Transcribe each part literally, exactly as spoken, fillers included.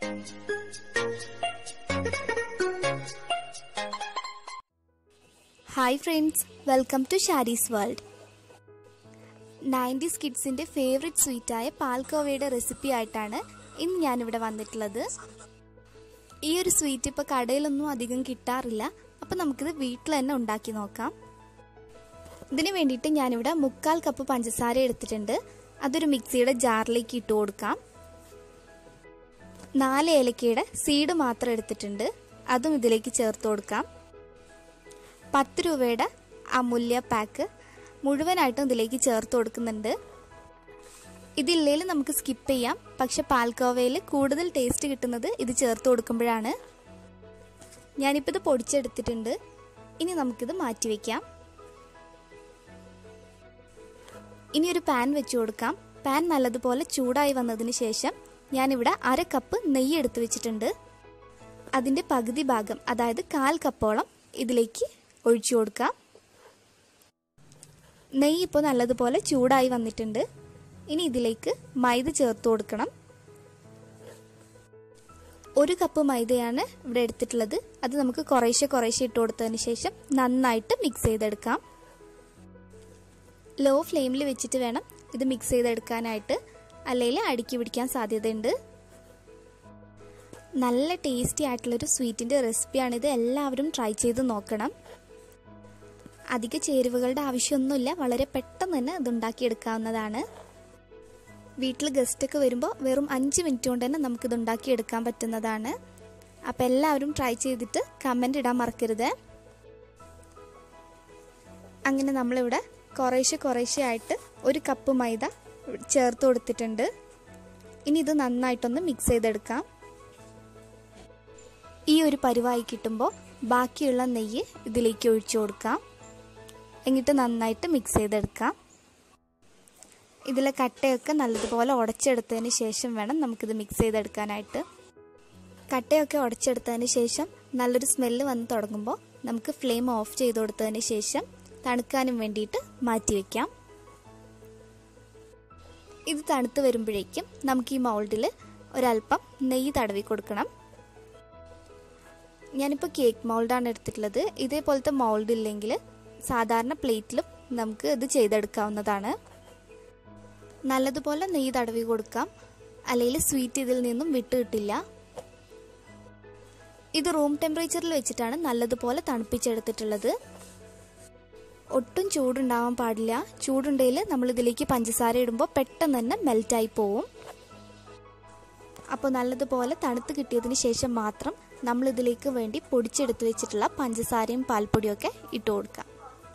Hi friends, welcome to Shari's World. Nineties കിഡ്സിന്റെ favourite സ്വീറ്റായ പാൽക്കോവയുടെ റെസിപ്പി ആയിട്ടാണ് ഇന്ന് ഞാനിവിടെ വന്നിട്ടുള്ളത്. ഈ ഒരു സ്വീറ്റ് ഇപ്പോൾ കടയിലൊന്നും അധികം കിട്ടാറില്ല. അപ്പോൾ നമുക്കിത് വീട്ടിൽ തന്നെ ഉണ്ടാക്കി നോക്കാം. ഇതിന് വേണ്ടിയിട്ട് ഞാനിവിടെ മുക്കാൽ കപ്പ് പഞ്ചസാര എടുത്തിട്ടുണ്ട്. അതൊരു മിക്സിയുടെ ജാറിലേക്ക് ഇട്ട് കൊടുക്കാം. നാല് ഏലക്കയുടെ സീഡ് മാത്രം എടുത്തിട്ടുണ്ട്. അതും ഇതിലേക്ക് ചേർത്ത് കൊടുക്കാം. പത്ത് രൂപയുടെ അമൂല്യ പാക്ക് മുഴുവനായിട്ടും ഇതിലേക്ക് ചേർത്ത് കൊടുക്കുന്നുണ്ട്. ഇതില്ലേലും നമുക്ക് സ്കിപ്പ് ചെയ്യാം. പക്ഷെ പാൽക്കോവയിൽ കൂടുതൽ ടേസ്റ്റ് കിട്ടുന്നത് ഇത് ചേർത്ത് കൊടുക്കുമ്പോഴാണ്. ഞാനിപ്പോൾ ഇത് പൊടിച്ചെടുത്തിട്ടുണ്ട്. ഇനി നമുക്കിത് മാറ്റി വയ്ക്കാം. ഇനി ഒരു പാൻ വെച്ച് കൊടുക്കാം. പാൻ നല്ലതുപോലെ ചൂടായി വന്നതിന് ശേഷം ഞാനിവിടെ അര കപ്പ് നെയ്യ് എടുത്ത് വെച്ചിട്ടുണ്ട്. അതിൻ്റെ പകുതി ഭാഗം, അതായത് കാൽ കപ്പോളം ഇതിലേക്ക് ഒഴിച്ചു കൊടുക്കാം. നെയ്യ് ഇപ്പോൾ നല്ലതുപോലെ ചൂടായി വന്നിട്ടുണ്ട്. ഇനി ഇതിലേക്ക് മൈദ ചേർത്ത് കൊടുക്കണം. ഒരു കപ്പ് മൈദയാണ് ഇവിടെ എടുത്തിട്ടുള്ളത്. അത് നമുക്ക് കുറേശ്ശെ കുറേശ്ശെ ഇട്ട് കൊടുത്തതിന് ശേഷം നന്നായിട്ട് മിക്സ് ചെയ്തെടുക്കാം. ലോ ഫ്ലെയിമിൽ വെച്ചിട്ട് വേണം ഇത് മിക്സ് ചെയ്തെടുക്കാനായിട്ട്, അല്ലെങ്കിൽ അടുക്കി പിടിക്കാൻ സാധ്യതയുണ്ട്. നല്ല ടേസ്റ്റി ആയിട്ടുള്ളൊരു സ്വീറ്റിൻ്റെ റെസിപ്പിയാണിത്. എല്ലാവരും ട്രൈ ചെയ്ത് നോക്കണം. അധിക ചേരുവകളുടെ ആവശ്യമൊന്നുമില്ല. വളരെ പെട്ടെന്ന് തന്നെ ഇതുണ്ടാക്കിയെടുക്കാവുന്നതാണ്. വീട്ടിൽ ഗസ്റ്റൊക്കെ വരുമ്പോൾ വെറും അഞ്ച് മിനിറ്റ് കൊണ്ട് തന്നെ നമുക്കിത് ഉണ്ടാക്കിയെടുക്കാൻ പറ്റുന്നതാണ്. അപ്പോൾ എല്ലാവരും ട്രൈ ചെയ്തിട്ട് കമൻ്റ് ഇടാൻ മറക്കരുത്. അങ്ങനെ നമ്മളിവിടെ കുറേശ്ശെ കുറേശ്ശെ ആയിട്ട് ഒരു കപ്പ് മൈദ ചേർത്ത് കൊടുത്തിട്ടുണ്ട്. ഇനി ഇത് നന്നായിട്ടൊന്ന് മിക്സ് ചെയ്തെടുക്കാം. ഈ ഒരു പരുവായി കിട്ടുമ്പോൾ ബാക്കിയുള്ള നെയ്യ് ഇതിലേക്ക് ഒഴിച്ചു കൊടുക്കാം. എന്നിട്ട് നന്നായിട്ട് മിക്സ് ചെയ്തെടുക്കാം. ഇതിലെ കട്ടയൊക്കെ നല്ലതുപോലെ ഉടച്ചെടുത്തതിന് ശേഷം വേണം നമുക്കിത് മിക്സ് ചെയ്തെടുക്കാനായിട്ട്. കട്ടയൊക്കെ ഉടച്ചെടുത്തതിന് ശേഷം നല്ലൊരു സ്മെല്ല് വന്ന് തുടങ്ങുമ്പോൾ നമുക്ക് ഫ്ലെയിം ഓഫ് ചെയ്ത് കൊടുത്തതിന് ശേഷം തണുക്കാനും വേണ്ടിയിട്ട് മാറ്റി വയ്ക്കാം. ഇത് തണുത്ത് വരുമ്പോഴേക്കും നമുക്ക് ഈ മൗൾഡിൽ ഒരല്പം നെയ്യ് തടവി കൊടുക്കണം. ഞാനിപ്പോൾ കേക്ക് മൗൾഡാണ് എടുത്തിട്ടുള്ളത്. ഇതേപോലത്തെ മൗൾഡ് ഇല്ലെങ്കിൽ സാധാരണ പ്ലേറ്റിലും നമുക്ക് ഇത് ചെയ്തെടുക്കാവുന്നതാണ്. നല്ലതുപോലെ നെയ്യ് തടവി കൊടുക്കാം, അല്ലെങ്കിൽ സ്വീറ്റ് ഇതിൽ നിന്നും വിട്ട് കിട്ടില്ല. ഇത് റൂം ടെമ്പറേച്ചറിൽ വെച്ചിട്ടാണ് നല്ലതുപോലെ തണുപ്പിച്ചെടുത്തിട്ടുള്ളത്. ഒട്ടും ചൂടുണ്ടാവാൻ പാടില്ല. ചൂടുണ്ടെങ്കിൽ നമ്മളിതിലേക്ക് പഞ്ചസാര ഇടുമ്പോൾ പെട്ടെന്ന് തന്നെ മെൽറ്റായി പോവും. അപ്പോൾ നല്ലതുപോലെ തണുത്ത് കിട്ടിയതിന് ശേഷം മാത്രം നമ്മളിതിലേക്ക് വേണ്ടി പൊടിച്ചെടുത്ത് വെച്ചിട്ടുള്ള പഞ്ചസാരയും പാൽപ്പൊടിയൊക്കെ ഇട്ട് കൊടുക്കാം.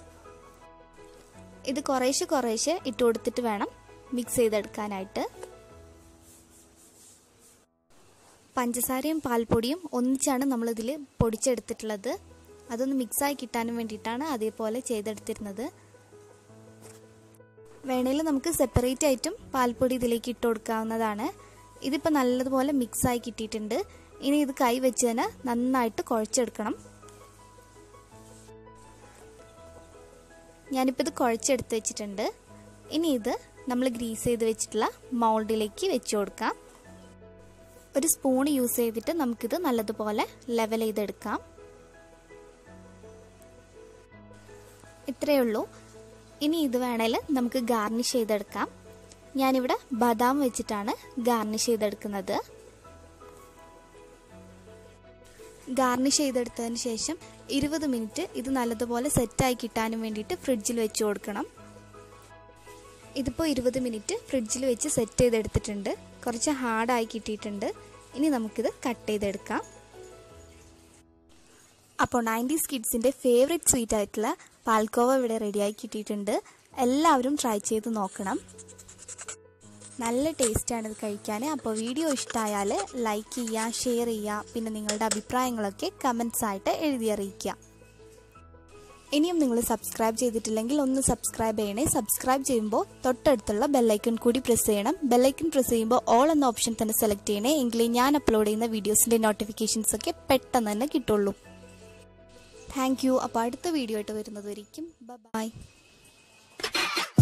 ഇത് കുറേശ്ശെ കുറേശ്ശെ ഇട്ട് കൊടുത്തിട്ട് വേണം മിക്സ് ചെയ്തെടുക്കാനായിട്ട്. പഞ്ചസാരയും പാൽപ്പൊടിയും ഒന്നിച്ചാണ് നമ്മളിതിൽ പൊടിച്ചെടുത്തിട്ടുള്ളത്. അതൊന്ന് മിക്സായി കിട്ടാനും വേണ്ടിയിട്ടാണ് അതേപോലെ ചെയ്തെടുത്തിരുന്നത്. വേണമെങ്കിൽ നമുക്ക് സെപ്പറേറ്റ് ആയിട്ടും പാൽപ്പൊടി ഇതിലേക്ക് ഇട്ട് കൊടുക്കാവുന്നതാണ്. ഇതിപ്പോൾ നല്ലതുപോലെ മിക്സായി കിട്ടിയിട്ടുണ്ട്. ഇനി ഇത് കൈ വെച്ച് തന്നെ നന്നായിട്ട് കുഴച്ചെടുക്കണം. ഞാനിപ്പോൾ ഇത് കുഴച്ചെടുത്ത് വെച്ചിട്ടുണ്ട്. ഇനി ഇത് നമ്മൾ ഗ്രീസ് ചെയ്ത് വെച്ചിട്ടുള്ള മൗൾഡിലേക്ക് വെച്ച് കൊടുക്കാം. ഒരു സ്പൂൺ യൂസ് ചെയ്തിട്ട് നമുക്കിത് നല്ലതുപോലെ ലെവൽ ചെയ്തെടുക്കാം. ഇത്രയേ ഉള്ളൂ. ഇനി ഇത് വേണേൽ നമുക്ക് ഗാർണിഷ് ചെയ്തെടുക്കാം. ഞാനിവിടെ ബദാം വെച്ചിട്ടാണ് ഗാർണിഷ് ചെയ്തെടുക്കുന്നത്. ഗാർണിഷ് ചെയ്തെടുത്തതിന് ശേഷം ഇരുപത് മിനിറ്റ് ഇത് നല്ലതുപോലെ സെറ്റായി കിട്ടാനും വേണ്ടിയിട്ട് ഫ്രിഡ്ജിൽ വെച്ച് കൊടുക്കണം. ഇതിപ്പോൾ ഇരുപത് മിനിറ്റ് ഫ്രിഡ്ജിൽ വെച്ച് സെറ്റ് ചെയ്തെടുത്തിട്ടുണ്ട്. കുറച്ച് ഹാർഡായി കിട്ടിയിട്ടുണ്ട്. ഇനി നമുക്കിത് കട്ട് ചെയ്തെടുക്കാം. അപ്പോൾ നയൻറ്റീസ് കിഡ്സിൻ്റെ ഫേവറേറ്റ് സ്വീറ്റ് ആയിട്ടുള്ള പാൽക്കോവ ഇവിടെ റെഡിയായി കിട്ടിയിട്ടുണ്ട്. എല്ലാവരും ട്രൈ ചെയ്ത് നോക്കണം. നല്ല ടേസ്റ്റാണ് ഇത് കഴിക്കാൻ. അപ്പോൾ വീഡിയോ ഇഷ്ടമായാൽ ലൈക്ക് ചെയ്യുക, ഷെയർ ചെയ്യുക, പിന്നെ നിങ്ങളുടെ അഭിപ്രായങ്ങളൊക്കെ കമൻസ് ആയിട്ട് എഴുതി അറിയിക്കുക. ഇനിയും നിങ്ങൾ സബ്സ്ക്രൈബ് ചെയ്തിട്ടില്ലെങ്കിൽ ഒന്ന് സബ്സ്ക്രൈബ് ചെയ്യണേ. സബ്സ്ക്രൈബ് ചെയ്യുമ്പോൾ തൊട്ടടുത്തുള്ള ബെല്ലൈക്കൺ കൂടി പ്രസ് ചെയ്യണം. ബെല്ലൈക്കൺ പ്രസ് ചെയ്യുമ്പോൾ ഓൾ എന്ന ഓപ്ഷൻ തന്നെ സെലക്ട് ചെയ്യണേ. എങ്കിലേ ഞാൻ അപ്ലോഡ് ചെയ്യുന്ന വീഡിയോസിൻ്റെ നോട്ടിഫിക്കേഷൻസ് ഒക്കെ പെട്ടെന്ന് തന്നെ കിട്ടുള്ളൂ. Thank you. അപ്പോൾ അടുത്ത വീഡിയോ ആയിട്ട് വരുന്നത് വരയ്ക്കും ബൈ.